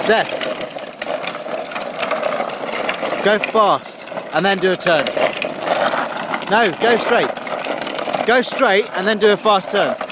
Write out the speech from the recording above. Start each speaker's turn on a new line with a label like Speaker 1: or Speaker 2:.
Speaker 1: Seth, go fast and then do a turn. No, go straight. Go straight and then do a fast turn.